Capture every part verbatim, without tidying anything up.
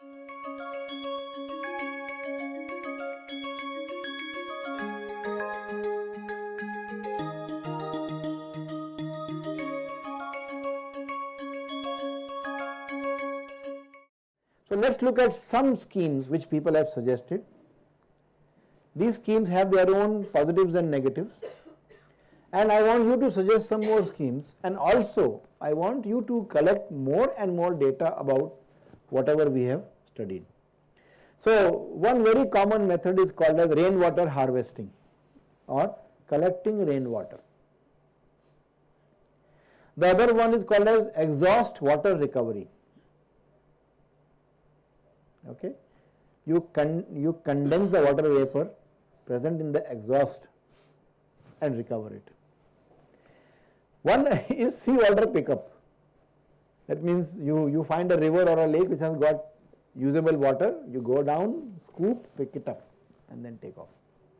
So let us look at some schemes which people have suggested. These schemes have their own positives and negatives, and I want you to suggest some more schemes, and also I want you to collect more and more data about whatever we have studied. So one very common method is called as rainwater harvesting or collecting rainwater. The other one is called as exhaust water recovery. Okay, you con you condense the water vapor present in the exhaust and recover it. One is seawater pickup. That means you you find a river or a lake which has got usable water, you go down, scoop, pick it up, and then take off.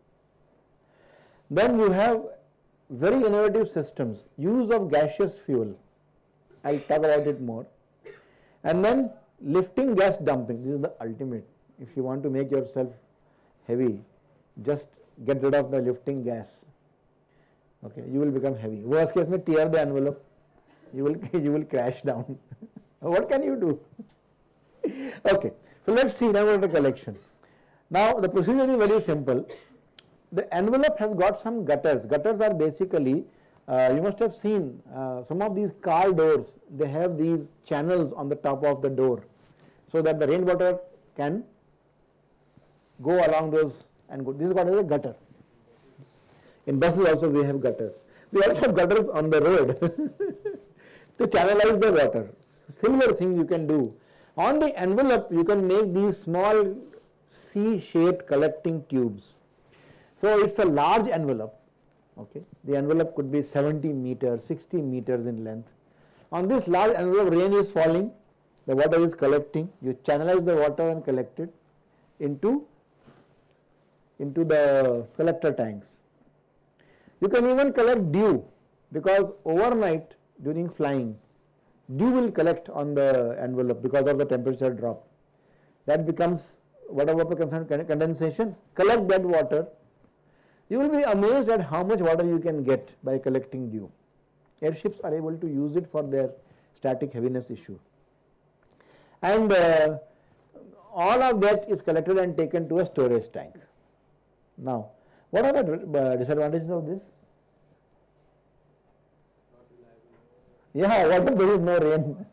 Then you have very innovative systems, use of gaseous fuel. I will talk about it more. And then lifting gas dumping, this is the ultimate. If you want to make yourself heavy, just get rid of the lifting gas. Okay, you will become heavy. Worst case, may tear the envelope, you will you will crash down. What can you do? Okay, so let us see rainwater collection. Now the procedure is very simple. The envelope has got some gutters. Gutters are basically, uh, you must have seen uh, some of these car doors, they have these channels on the top of the door, so that the rainwater can go along those and go. This is called as a gutter. In buses also we have gutters. We also have gutters on the road to channelize the water. So similar thing you can do. On the envelope you can make these small C-shaped collecting tubes. So it's a large envelope. Okay, the envelope could be seventy meters, sixty meters in length. On this large envelope, rain is falling, the water is collecting. You channelize the water and collect it into into the collector tanks. You can even collect dew, because overnight during flying, dew will collect on the envelope because of the temperature drop. That becomes water vapor condensation. Collect that water. You will be amazed at how much water you can get by collecting dew. Airships are able to use it for their static heaviness issue. And uh, all of that is collected and taken to a storage tank. Now, what are the uh, disadvantages of this? Yeah, water, there is no rain.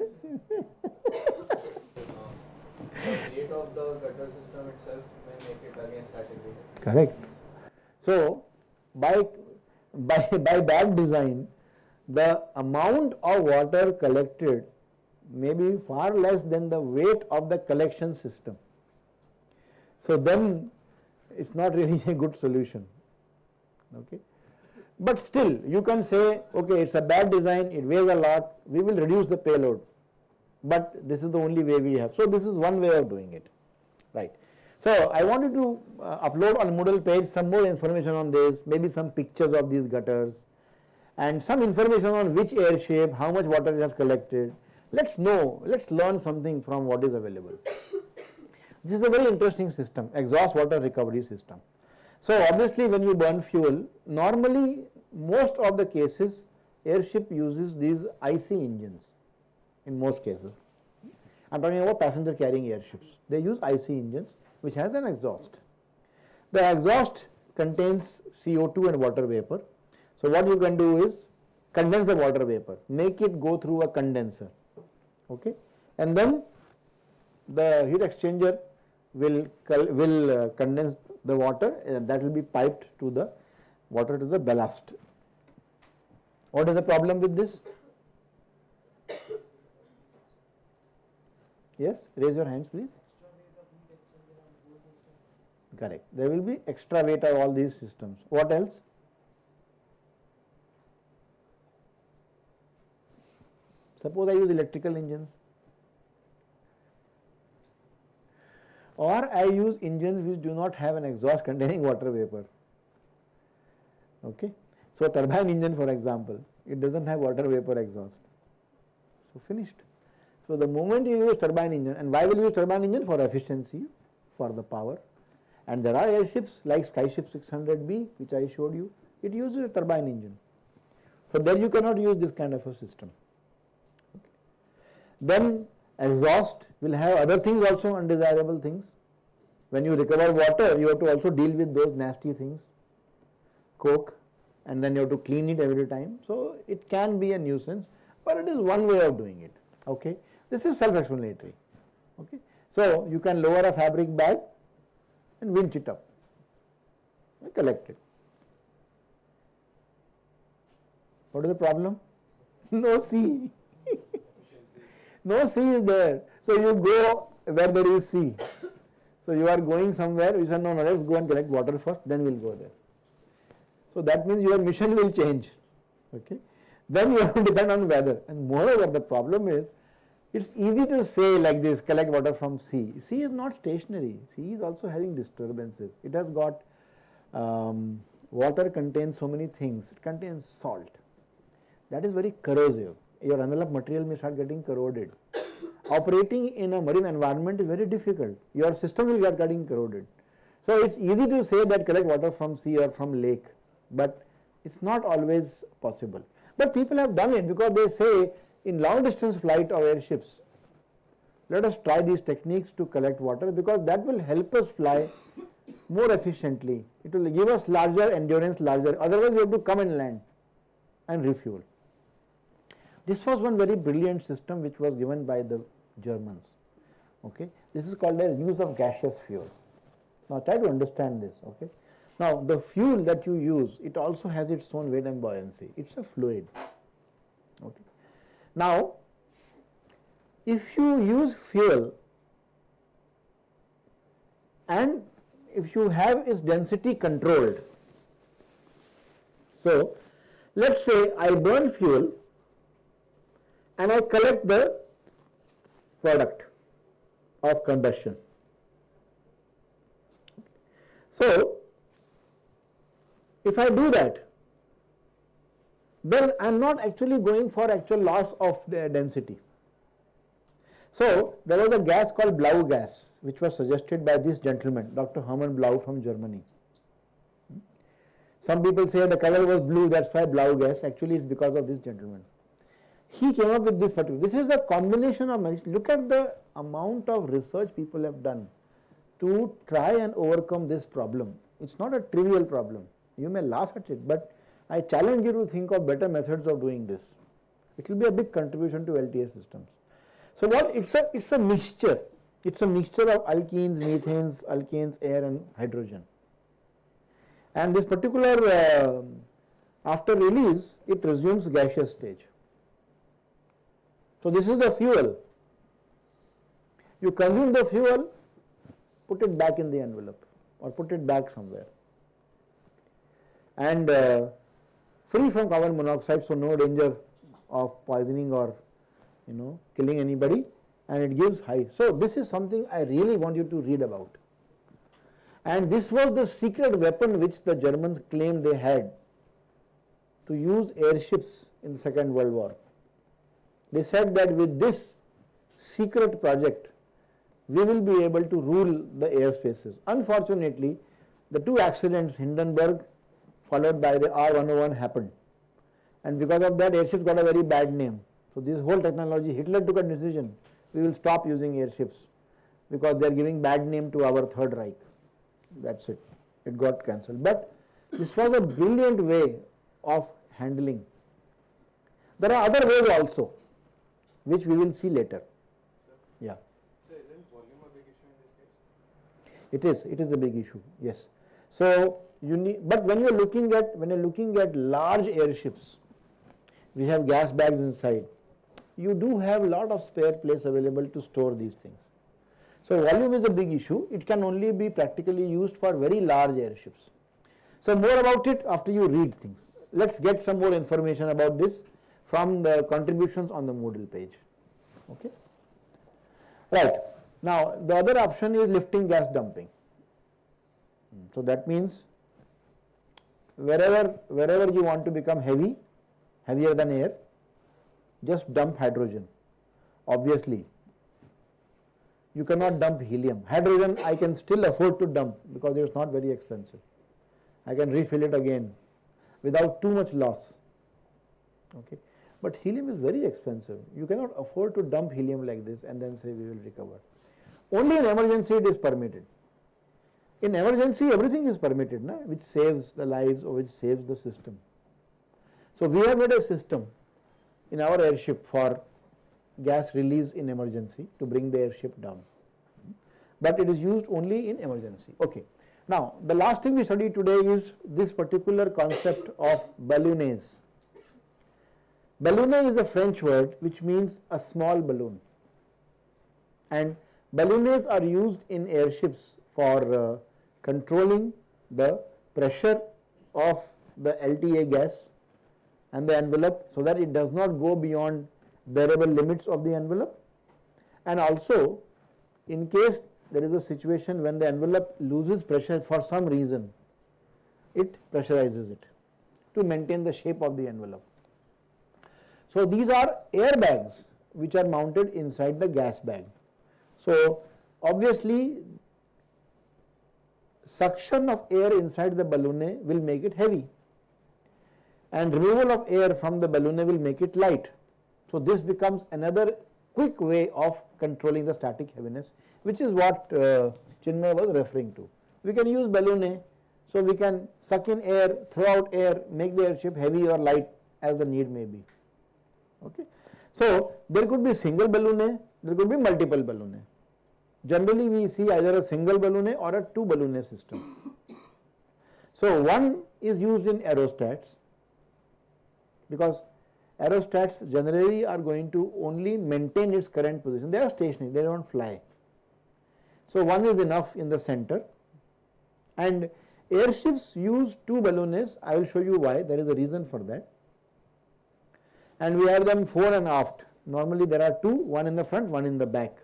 The weight of the gutter system itself may make it again static. Correct. So, by, by, by bad design, the amount of water collected may be far less than the weight of the collection system. So, then it is not really a good solution. Okay. But still you can say, okay, it is a bad design, it weighs a lot, we will reduce the payload, but this is the only way we have. So, this is one way of doing it, right. So, I wanted to uh, upload on Moodle page some more information on this, maybe some pictures of these gutters and some information on which airship, how much water it has collected. Let us know, let us learn something from what is available. This is a very interesting system, exhaust water recovery system. So, obviously when you burn fuel, normally most of the cases airship uses these I C engines in most cases. I am talking about passenger carrying airships. They use I C engines which has an exhaust. The exhaust contains C O two and water vapor. So, what you can do is condense the water vapor, make it go through a condenser, okay, and then the heat exchanger will, will uh, condense the water, and that will be piped to the water to the ballast. What is the problem with this? Yes, raise your hands please. Correct. There will be extra weight of all these systems. What else? Suppose I use electrical engines, or I use engines which do not have an exhaust containing water vapor. Okay. So, turbine engine for example, it does not have water vapor exhaust. So, finished. So the moment you use turbine engine, and why will you use turbine engine? For efficiency, for the power. And there are airships like Skyship six hundred B, which I showed you, it uses a turbine engine. So there you cannot use this kind of a system. Okay. Then exhaust will have other things also, undesirable things. When you recover water, you have to also deal with those nasty things, coke, and then you have to clean it every time. So it can be a nuisance, but it is one way of doing it. Okay. This is self-explanatory. Okay. So you can lower a fabric bag and winch it up and collect it. What is the problem? No sea. No sea is there. So you go where there is sea. So you are going somewhere, you say no, no, let's go and collect water first, then we'll go there. So that means your mission will change. Okay. Then you have to depend on weather. And moreover, the problem is, it's easy to say like this, collect water from sea. Sea is not stationary. Sea is also having disturbances. It has got, um, water contains so many things. It contains salt. That is very corrosive. Your envelope material may start getting corroded. Operating in a marine environment is very difficult. Your system will get getting corroded. So it's easy to say that collect water from sea or from lake, but it's not always possible. But people have done it because they say in long distance flight of airships, let us try these techniques to collect water because that will help us fly more efficiently. It will give us larger endurance, larger, otherwise we have to come and land and refuel. This was one very brilliant system which was given by the Germans. Okay. This is called as use of gaseous fuel. Now try to understand this. Okay. Now the fuel that you use, it also has its own weight and buoyancy. It's a fluid. Okay. Now if you use fuel and if you have its density controlled, so let's say I burn fuel and I collect the product of combustion. So if I do that, then I am not actually going for actual loss of the density. So there was a gas called Blau gas which was suggested by this gentleman, Doctor Hermann Blau from Germany. Some people say the color was blue, that's why Blau gas. Actually it's because of this gentleman. He came up with this particular, this is a combination of, look at the amount of research people have done to try and overcome this problem. It's not a trivial problem. You may laugh at it, but I challenge you to think of better methods of doing this. It will be a big contribution to L T A systems. So what, it's a, it's a mixture, it's a mixture of alkenes, methanes, alkanes, air and hydrogen. And this particular, uh, after release, it resumes gaseous stage. So this is the fuel. You consume the fuel, put it back in the envelope or put it back somewhere. And uh, free from carbon monoxide, so no danger of poisoning or you know killing anybody, and it gives high. So this is something I really want you to read about. And this was the secret weapon which the Germans claimed they had to use airships in the Second World War. They said that with this secret project, we will be able to rule the airspaces. Unfortunately, the two accidents, Hindenburg followed by the R one oh one happened. And because of that, airships got a very bad name. So this whole technology, Hitler took a decision, we will stop using airships because they are giving bad name to our Third Reich. That's it. It got cancelled. But this was a brilliant way of handling. There are other ways also, which we will see later. Sir? Yeah. So isn't volume a big issue in this case? It is. It is a big issue. Yes. So you need, but when you are looking at when you are looking at large airships, we have gas bags inside. You do have a lot of spare place available to store these things. So volume is a big issue. It can only be practically used for very large airships. So more about it after you read things. Let's get some more information about this from the contributions on the Moodle page. Okay. Right. Now the other option is lifting gas dumping. So that means wherever wherever you want to become heavy, heavier than air, just dump hydrogen obviously. You cannot dump helium. Hydrogen I can still afford to dump because it is not very expensive. I can refill it again without too much loss. Okay. But helium is very expensive. You cannot afford to dump helium like this and then say we will recover. Only in emergency it is permitted. In emergency everything is permitted, na, which saves the lives or which saves the system. So we have made a system in our airship for gas release in emergency to bring the airship down, but it is used only in emergency. Okay. Now the last thing we study today is this particular concept of ballonnaise. Ballonnaise is a French word which means a small balloon, and ballonnaise are used in airships for uh, controlling the pressure of the L T A gas and the envelope so that it does not go beyond bearable limits of the envelope, and also in case there is a situation when the envelope loses pressure for some reason, it pressurizes it to maintain the shape of the envelope. So these are airbags which are mounted inside the gas bag. So obviously suction of air inside the balloon will make it heavy, and removal of air from the balloon will make it light. So this becomes another quick way of controlling the static heaviness, which is what uh, Chinmay was referring to. We can use balloon, so we can suck in air, throw out air, make the airship heavy or light as the need may be. Okay. So there could be single balloon, there could be multiple balloon. Generally we see either a single balloon or a two balloon system. So one is used in aerostats, because aerostats generally are going to only maintain its current position. They are stationary, they do not fly. So one is enough in the center, and airships use two balloons. I will show you why. There is a reason for that. And we have them fore and aft. Normally there are two, one in the front, one in the back.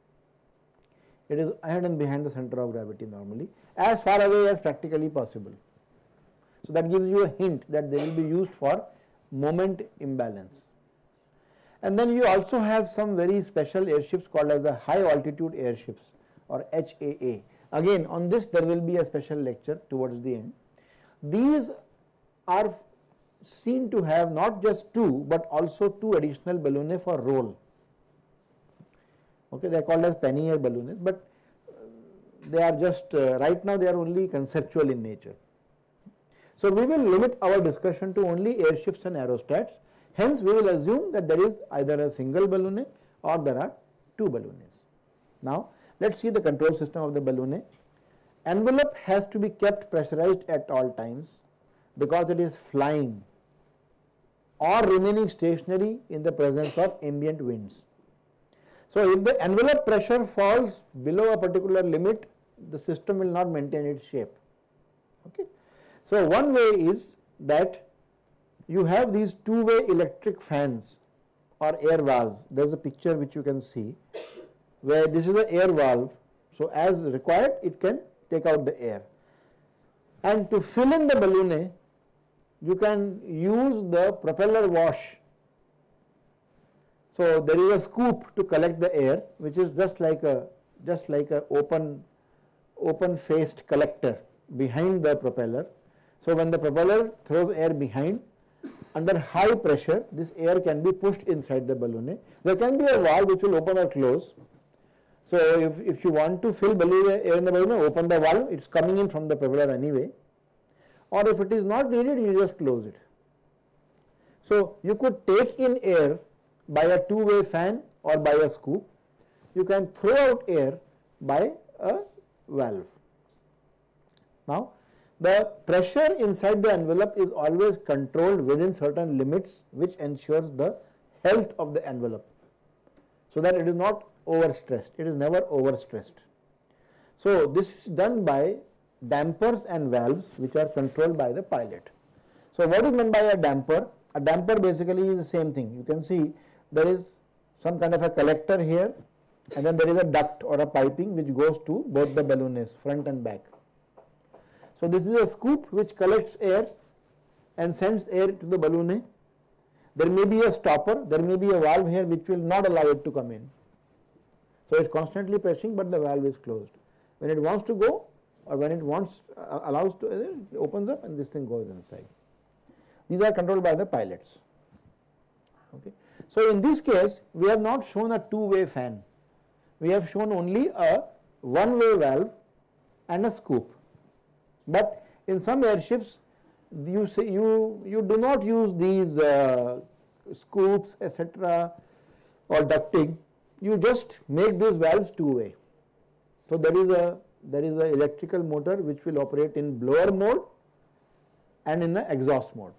It is ahead and behind the center of gravity normally, as far away as practically possible. So that gives you a hint that they will be used for moment imbalance. And then you also have some very special airships called as the high altitude airships, or H A A. Again, on this there will be a special lecture towards the end. These are seen to have not just two but also two additional balloons for roll. Okay, they are called as pannier balloons, but they are just uh, right now they are only conceptual in nature. So we will limit our discussion to only airships and aerostats. Hence we will assume that there is either a single balloon or there are two balloons. Now let us see the control system of the balloon. Envelope has to be kept pressurized at all times because it is flying or remaining stationary in the presence of ambient winds. So if the envelope pressure falls below a particular limit, the system will not maintain its shape. Okay. So one way is that you have these two-way electric fans or air valves. There is a picture which you can see where this is an air valve. So as required it can take out the air, and to fill in the balloon you can use the propeller wash. So there is a scoop to collect the air, which is just like a just like a open open faced collector behind the propeller. So when the propeller throws air behind, under high pressure this air can be pushed inside the balloon. There can be a valve which will open or close. So if, if you want to fill balloon air in the balloon, open the valve, it is coming in from the propeller anyway, or if it is not needed you just close it. So you could take in air by a two-way fan or by a scoop. You can throw out air by a valve. Now the pressure inside the envelope is always controlled within certain limits which ensures the health of the envelope, so that it is not overstressed, it is never overstressed. So this is done by dampers and valves which are controlled by the pilot. So what is meant by a damper? A damper basically is the same thing. You can see there is some kind of a collector here, and then there is a duct or a piping which goes to both the balloons, front and back. So this is a scoop which collects air and sends air to the balloon. there may be a stopper, there may be a valve here which will not allow it to come in. So it's constantly pressing, but the valve is closed. When it wants to go, or when it wants uh, allows to, it opens up and this thing goes inside. These are controlled by the pilots. Okay. So in this case, we have not shown a two-way fan. We have shown only a one-way valve and a scoop. But in some airships, you say you you do not use these uh, scoops, et cetera, or ducting. You just make these valves two-way. So there is a there is an electrical motor which will operate in blower mode and in the exhaust mode.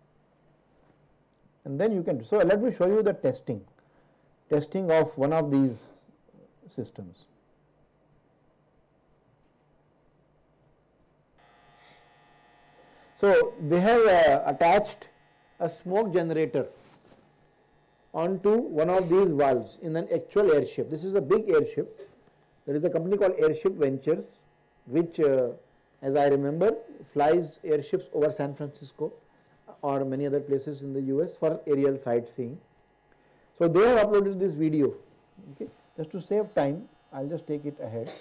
And then you can, so let me show you the testing, testing of one of these systems. So they have uh, attached a smoke generator onto one of these valves in an actual airship. This is a big airship. There is a company called Airship Ventures, which uh, as I remember flies airships over San Francisco or many other places in the U S for aerial sightseeing. So they have uploaded this video. Okay. Just to save time, I will just take it ahead.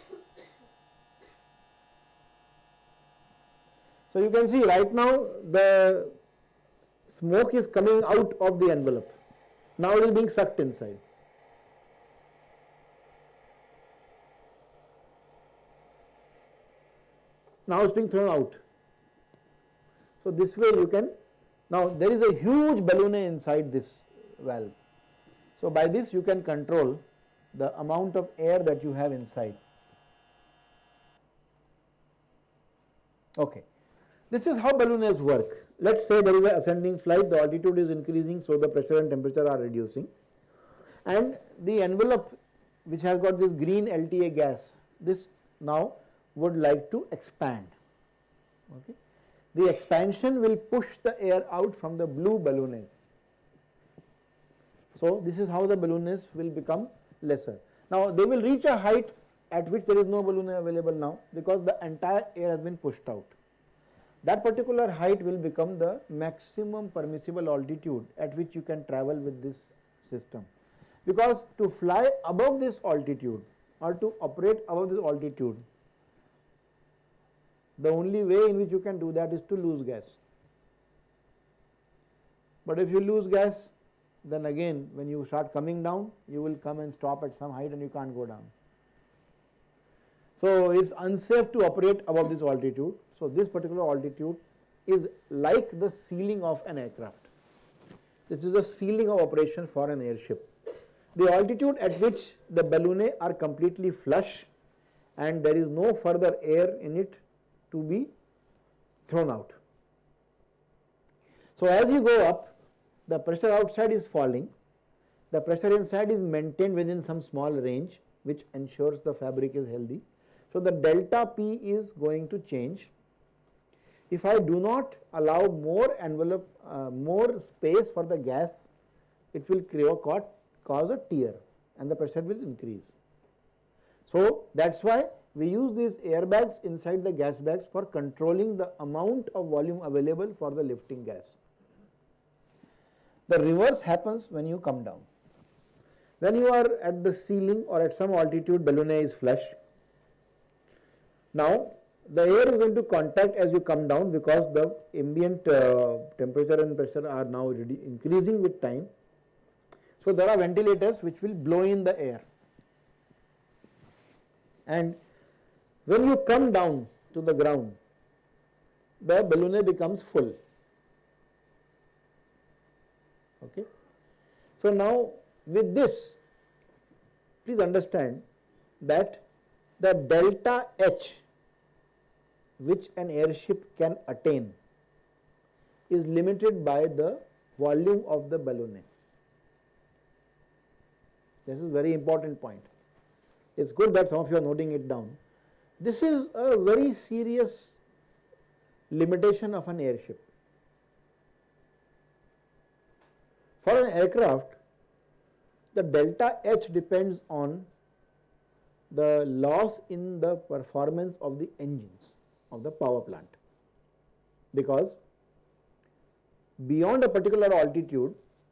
So you can see right now the smoke is coming out of the envelope. Now it is being sucked inside. Now it's being thrown out. So this way you can, now there is a huge balloon inside this valve. So by this you can control the amount of air that you have inside. Okay. This is how balloons work. Let's say there is an ascending flight, the altitude is increasing, so the pressure and temperature are reducing. And the envelope which has got this green L T A gas, this now would like to expand. Okay. The expansion will push the air out from the blue balloons. So this is how the balloons will become lesser. Now they will reach a height at which there is no balloon available now because the entire air has been pushed out. That particular height will become the maximum permissible altitude at which you can travel with this system. Because to fly above this altitude or to operate above this altitude, the only way in which you can do that is to lose gas. But if you lose gas, then again when you start coming down, you will come and stop at some height and you can't go down. So it's unsafe to operate above this altitude. So this particular altitude is like the ceiling of an aircraft. This is the ceiling of operation for an airship. The altitude at which the balloons are completely flush and there is no further air in it to be thrown out. So as you go up, the pressure outside is falling, the pressure inside is maintained within some small range which ensures the fabric is healthy. So the delta P is going to change. If I do not allow more envelope, uh, more space for the gas, it will create, cause a tear and the pressure will increase. So that is why we use these airbags inside the gas bags for controlling the amount of volume available for the lifting gas. The reverse happens when you come down. When you are at the ceiling or at some altitude, balloon is flush. Now the air is going to contact as you come down because the ambient uh, temperature and pressure are now increasing with time. So there are ventilators which will blow in the air. And when you come down to the ground, the balloon becomes full. Okay. So now with this, please understand that the delta H which an airship can attain is limited by the volume of the balloon. This is a very important point. It is good that some of you are noting it down. This is a very serious limitation of an airship. For an aircraft, the delta H depends on the loss in the performance of the engines of the power plant, because beyond a particular altitude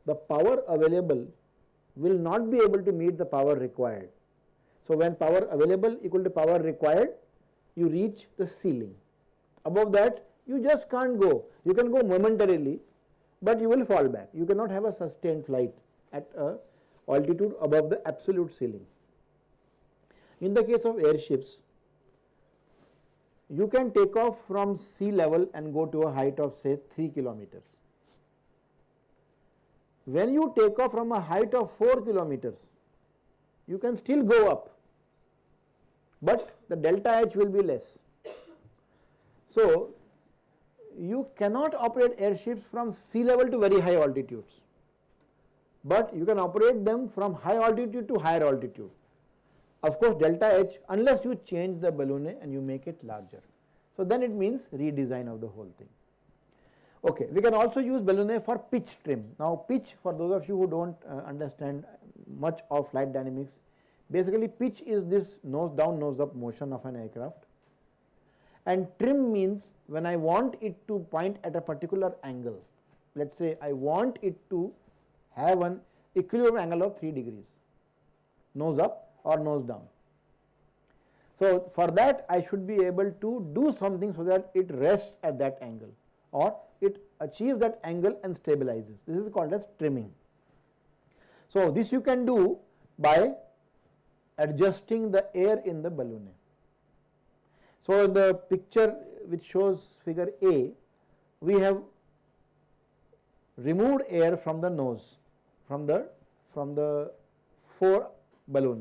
the power available will not be able to meet the power required. So, when power available equal to power required, you reach the ceiling. Above that you just can't go. You can go momentarily, but you will fall back. You cannot have a sustained flight at a altitude above the absolute ceiling. In the case of airships, you can take off from sea level and go to a height of say three kilometers. When you take off from a height of four kilometers, you can still go up, but the delta H will be less. So, you cannot operate airships from sea level to very high altitudes, but you can operate them from high altitude to higher altitude. Of course, delta H, unless you change the balloon and you make it larger. So, then it means redesign of the whole thing. Okay, we can also use balloon for pitch trim. Now, pitch, for those of you who do not uh, understand much of flight dynamics, basically pitch is this nose down, nose up motion of an aircraft, and trim means when I want it to point at a particular angle. Let us say I want it to have an equilibrium angle of three degrees, nose up or nose down. So, for that I should be able to do something so that it rests at that angle or it achieves that angle and stabilizes. This is called as trimming. So, this you can do by adjusting the air in the balloon. So, in the picture which shows figure A, we have removed air from the nose, from the from the fore balloon.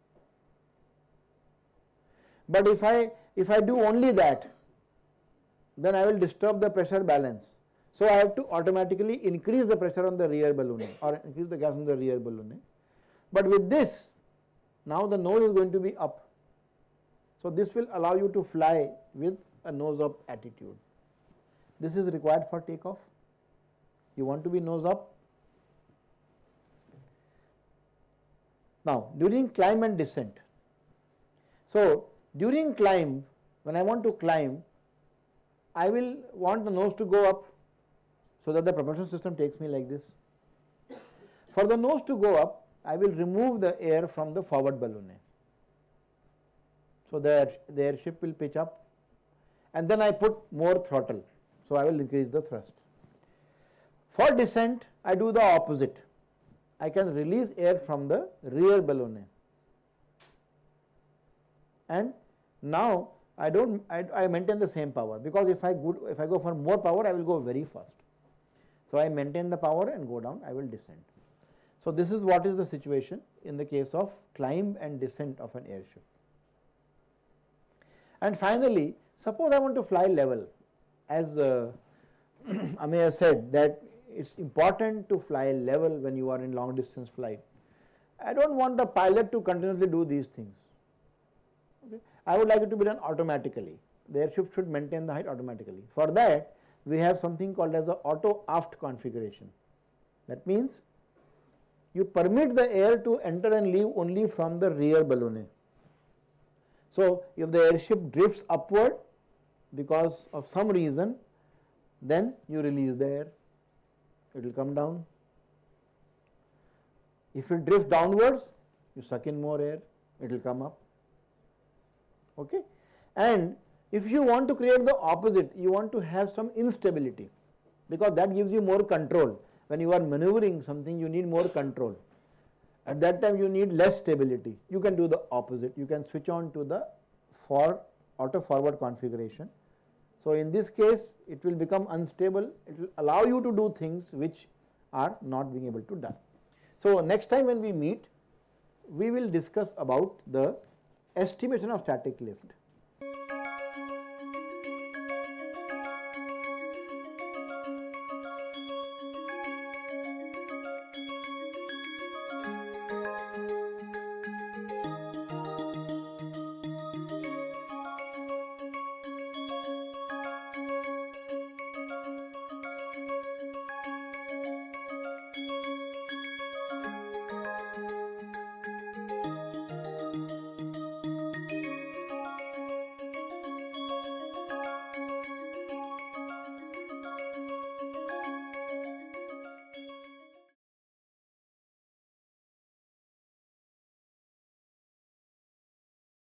But if I if I do only that, then I will disturb the pressure balance. So, I have to automatically increase the pressure on the rear balloon or increase the gas on the rear balloon. But with this, now the nose is going to be up. So, this will allow you to fly with a nose up attitude. This is required for takeoff. You want to be nose up. Now, during climb and descent. So, during climb, when I want to climb, I will want the nose to go up so that the propulsion system takes me like this. For the nose to go up, I will remove the air from the forward balloon. So, the, the airship will pitch up and then I put more throttle. So, I will increase the thrust. For descent, I do the opposite. I can release air from the rear balloon. And now, I do not, I, I maintain the same power, because if I go, if I go for more power, I will go very fast. So, I maintain the power and go down, I will descend. So, this is what is the situation in the case of climb and descent of an airship. And finally, suppose I want to fly level, as uh, Amey has said that it is important to fly level when you are in long distance flight. I do not want the pilot to continuously do these things. Okay. I would like it to be done automatically. The airship should maintain the height automatically. For that, we have something called as the auto aft configuration. That means you permit the air to enter and leave only from the rear balloon. So, if the airship drifts upward because of some reason, then you release the air, it will come down. If it drifts downwards, you suck in more air, it will come up. Okay? And if you want to create the opposite, you want to have some instability, because that gives you more control. When you are maneuvering something, you need more control. At that time, you need less stability. You can do the opposite. You can switch on to the for auto forward configuration. So, in this case, it will become unstable. It will allow you to do things which are not being able to done. So, next time when we meet, we will discuss about the estimation of static lift.